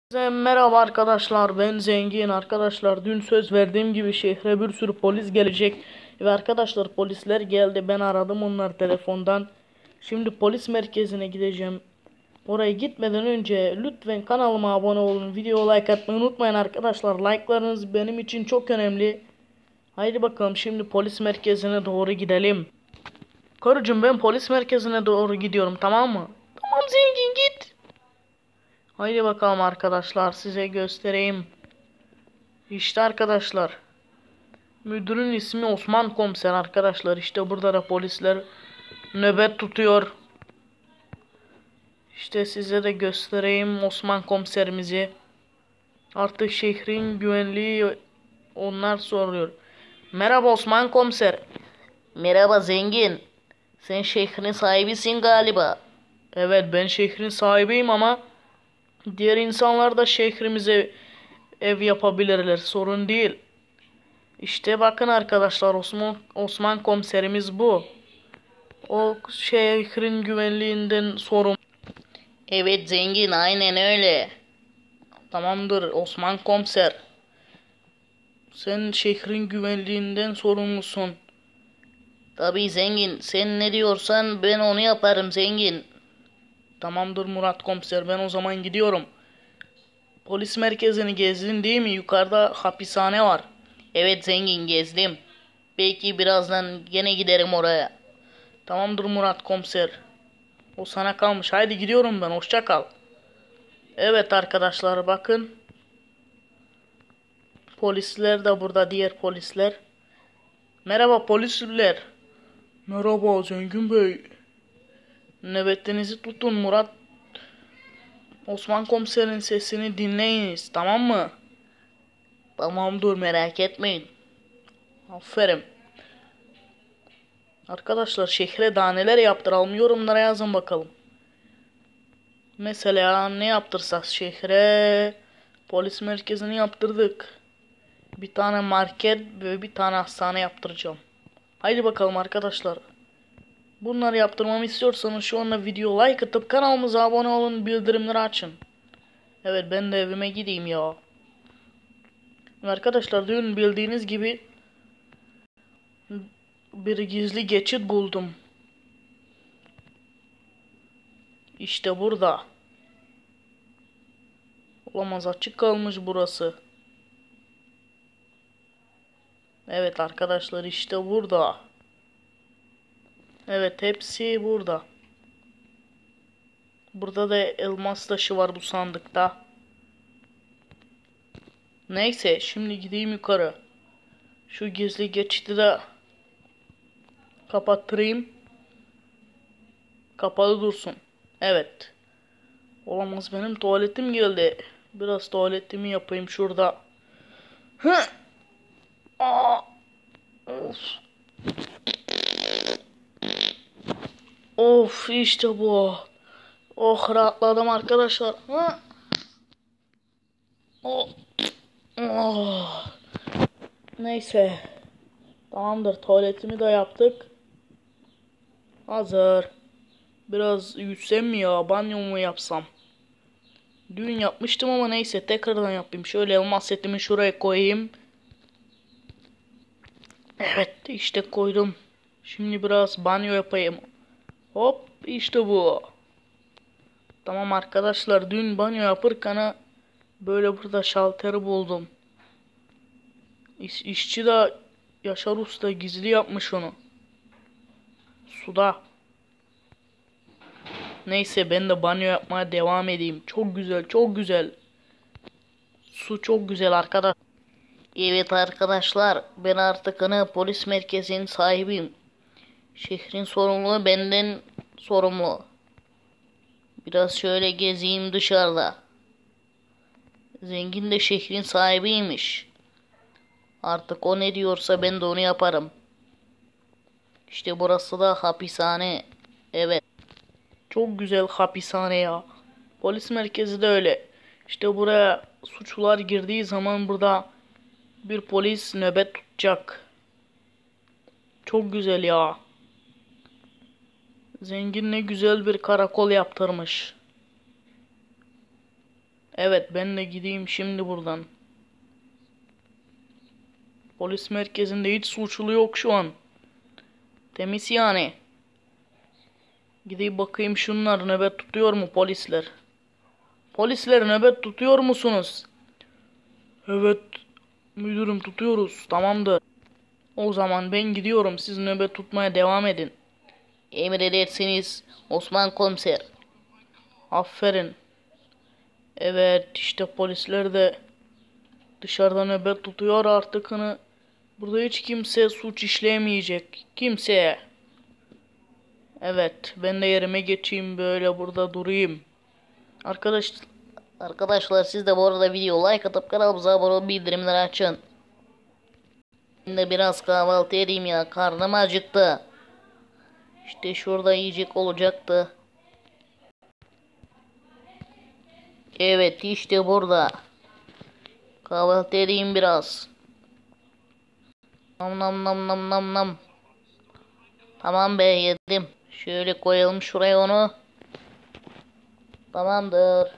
Merhaba arkadaşlar, ben Zengin. Arkadaşlar, dün söz verdiğim gibi şehre bir sürü polis gelecek ve arkadaşlar polisler geldi. Ben aradım onları telefondan. Şimdi polis merkezine gideceğim. Oraya gitmeden önce lütfen kanalıma abone olun, video like atmayı unutmayın arkadaşlar. Like'larınız benim için çok önemli. Haydi bakalım, şimdi polis merkezine doğru gidelim. Karıcığım, ben polis merkezine doğru gidiyorum, tamam mı? Tamam Zengin, git. Haydi bakalım arkadaşlar, size göstereyim. İşte arkadaşlar. Müdürün ismi Osman Komiser arkadaşlar. İşte burada da polisler nöbet tutuyor. İşte size de göstereyim Osman Komiserimizi. Artık şehrin güvenliği onlar soruyor. Merhaba Osman Komiser. Merhaba zengin. Sen şehrin sahibisin galiba. Evet, ben şehrin sahibiyim ama diğer insanlar da şehrimize ev yapabilirler. Sorun değil. İşte bakın arkadaşlar, Osman komiserimiz bu. O şehrin güvenliğinden sorumlu. Evet zengin, aynen öyle. Tamamdır Osman komiser. Sen şehrin güvenliğinden sorumlusun. Tabii zengin, sen ne diyorsan ben onu yaparım zengin. Tamamdır Murat komiser, ben o zaman gidiyorum. Polis merkezini gezdin değil mi? Yukarıda hapishane var. Evet zengin, gezdim. Belki birazdan gene giderim oraya. Tamamdır Murat komiser. O sana kalmış. Haydi gidiyorum ben. Hoşça kal. Evet arkadaşlar, bakın. Polisler de burada, diğer polisler. Merhaba polisler. Merhaba Zengin Bey. Nöbetinizi tutun Murat. Osman komiserin sesini dinleyiniz, tamam mı? Tamamdır, merak etmeyin. Aferin. Arkadaşlar, şehre daha neler yaptıralım, yorumlara yazın bakalım. Mesela ne yaptırsak şehre? Polis merkezini yaptırdık. Bir tane market ve bir tane hastane yaptıracağım. Haydi bakalım arkadaşlar. Bunları yaptırmamı istiyorsanız şu anda video like atıp kanalımıza abone olun, bildirimleri açın. Evet, ben de evime gideyim ya. Arkadaşlar, dün bildiğiniz gibi bir gizli geçit buldum. İşte burada. Olamaz, açık kalmış burası. Evet arkadaşlar, işte burada. Evet, hepsi burada. Burada da elmas taşı var bu sandıkta. Neyse, şimdi gideyim yukarı. Şu gizli geçidi de kapattırayım. Kapalı dursun. Evet. Olamaz, benim tuvaletim geldi. Biraz tuvaletimi yapayım şurada. Hı. Aa. Of. Of, işte bu. Oh, rahatladım arkadaşlar. Hı. Oh. Oh. Neyse. Tamamdır, tuvaletimi de yaptık. Hazır. Biraz yüzsem mi ya? Banyo mu yapsam? Dün yapmıştım ama neyse, tekrardan yapayım. Şöyle elmas setimi şuraya koyayım. Evet, işte koydum. Şimdi biraz banyo yapayım. Hop, işte bu. Tamam arkadaşlar, dün banyo yaparken böyle burada şalteri buldum. İşçi de Yaşar Usta gizli yapmış onu. Suda. Neyse, ben de banyo yapmaya devam edeyim. Çok güzel, çok güzel. Su çok güzel arkadaş. Evet arkadaşlar, ben artık polis merkezinin sahibiyim. Şehrin sorumluluğu benden sorumlu. Biraz şöyle gezeyim dışarıda. Zengin de şehrin sahibiymiş. Artık o ne diyorsa ben de onu yaparım. İşte burası da hapishane. Evet. Çok güzel hapishane ya. Polis merkezi de öyle. İşte buraya suçlular girdiği zaman burada bir polis nöbet tutacak. Çok güzel ya. Zengin ne güzel bir karakol yaptırmış. Evet, ben de gideyim şimdi buradan. Polis merkezinde hiç suçlu yok şu an. Temiz yani. Gideyim bakayım, şunlar nöbet tutuyor mu polisler? Polisler nöbet tutuyor musunuz? Evet müdürüm, tutuyoruz. Tamamdır. O zaman ben gidiyorum. Siz nöbet tutmaya devam edin. Emredersiniz Osman Komiser. Aferin. Evet, işte polisler de dışarıda nöbet tutuyor artık. Burada hiç kimse suç işleyemeyecek. Kimseye. Evet, ben de yerime geçeyim, böyle burada durayım. Arkadaş, Arkadaşlar siz de bu arada video like atıp kanalımıza abone olup bildirimleri açın. Ben de biraz kahvaltı edeyim ya, karnım acıktı. İşte şurada yiyecek olacaktı. Evet işte burada. Kahvaltı edeyim biraz. Nam nam nam nam nam nam. Tamam be, yedim. Şöyle koyalım şuraya onu. Tamamdır.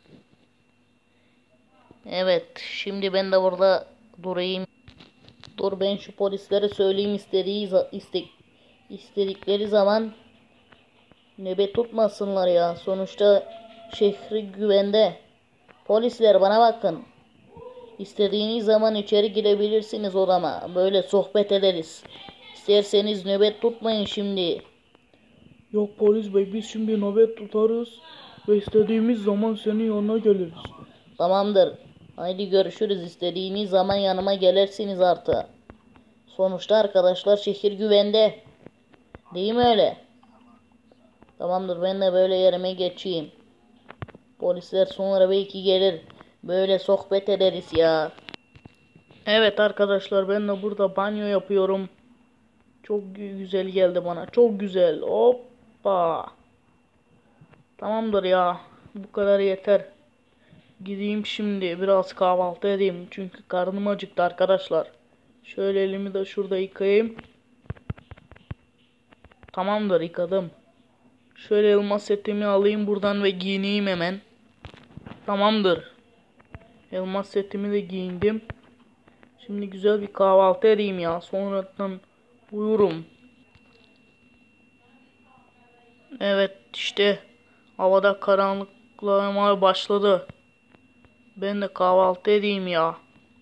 Evet şimdi ben de burada durayım. Dur, ben şu polislere söyleyeyim, istedikleri zaman nöbet tutmasınlar ya. Sonuçta şehri güvende. Polisler bana bakın. İstediğiniz zaman içeri girebilirsiniz odama. Böyle sohbet ederiz. İsterseniz nöbet tutmayın şimdi. yok polis bey, biz şimdi nöbet tutarız ve istediğimiz zaman senin yanına geliriz. Tamamdır. Haydi görüşürüz. İstediğiniz zaman yanıma gelirsiniz artık. Sonuçta arkadaşlar şehir güvende. Değil mi öyle? Tamamdır, ben de böyle yerime geçeyim. Polisler sonra belki gelir. Böyle sohbet ederiz ya. Evet arkadaşlar, ben de burada banyo yapıyorum. Çok güzel geldi bana. Çok güzel. Hoppa. Tamamdır ya. Bu kadar yeter. Gideyim şimdi biraz kahvaltı edeyim. Çünkü karnım acıktı arkadaşlar. Şöyle elimi de şurada yıkayayım. Tamamdır, yıkadım. Şöyle elmas setimi alayım buradan ve giyineyim hemen. Tamamdır. Elmas setimi de giyindim. Şimdi güzel bir kahvaltı edeyim ya. Sonradan uyurum. Evet işte havada karanlıklamaya başladı. Ben de kahvaltı edeyim ya.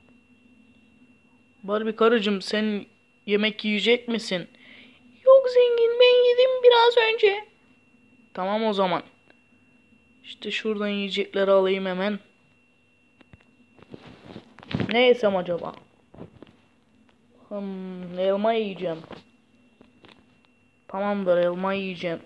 Barbie karıcığım, sen yemek yiyecek misin? Yok zengin, ben yedim biraz önce. Tamam o zaman. İşte şuradan yiyecekleri alayım hemen. Ne yesem acaba? Elma yiyeceğim. Tamamdır, elma yiyeceğim.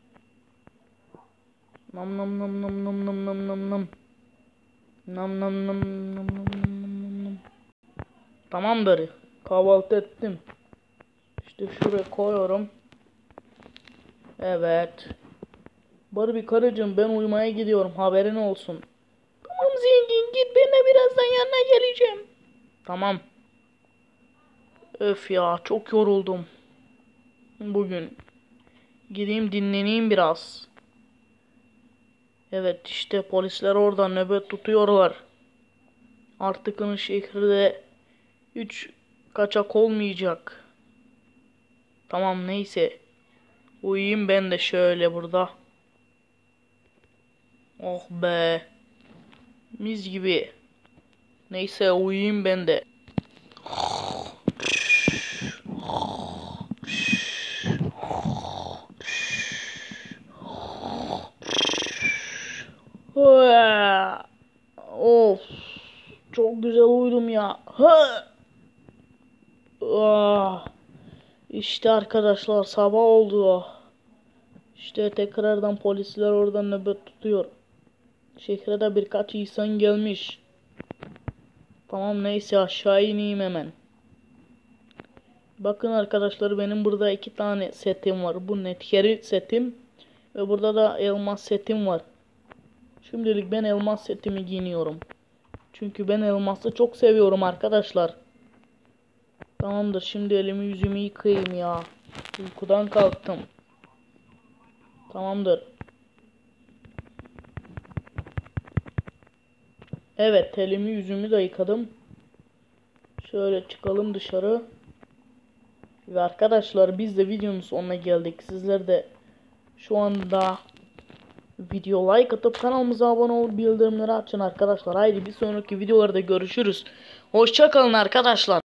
Nam nam nam nam nam nam nam nam nam. Nam nam nam nam nam nam nam. Tamamdır. Kahvaltı ettim. İşte şuraya koyuyorum. Evet. Barbie karıcığım, ben uyumaya gidiyorum, haberin olsun. Tamam zengin, git, ben de birazdan yanına geleceğim. Tamam. Öf ya, çok yoruldum bugün. Gideyim dinleneyim biraz. Evet işte polisler orada nöbet tutuyorlar. Artık şehirde hiç kaçak olmayacak. Tamam neyse. Uyuyayım ben de şöyle burada. Oh be. Mis gibi. Neyse uyuyayım ben de. Of. Çok güzel uyudum ya. İşte arkadaşlar sabah oldu. İşte tekrardan polisler oradan nöbet tutuyor. Şehre de birkaç insan gelmiş. Tamam neyse, aşağı ineyim hemen. Bakın arkadaşlar, benim burada iki tane setim var. Bu netcarry setim ve burada da elmas setim var. Şimdilik ben elmas setimi giyiniyorum. Çünkü ben elması çok seviyorum arkadaşlar. Tamamdır, şimdi elimi yüzümü yıkayayım ya. Uykudan kalktım. Tamamdır. Evet, telimi yüzümü de yıkadım. Şöyle çıkalım dışarı. Ve arkadaşlar biz de videonun sonuna geldik. Sizler de şu anda video like atıp kanalımıza abone olup bildirimleri açın arkadaşlar. Haydi bir sonraki videolarda görüşürüz. Hoşça kalın arkadaşlar.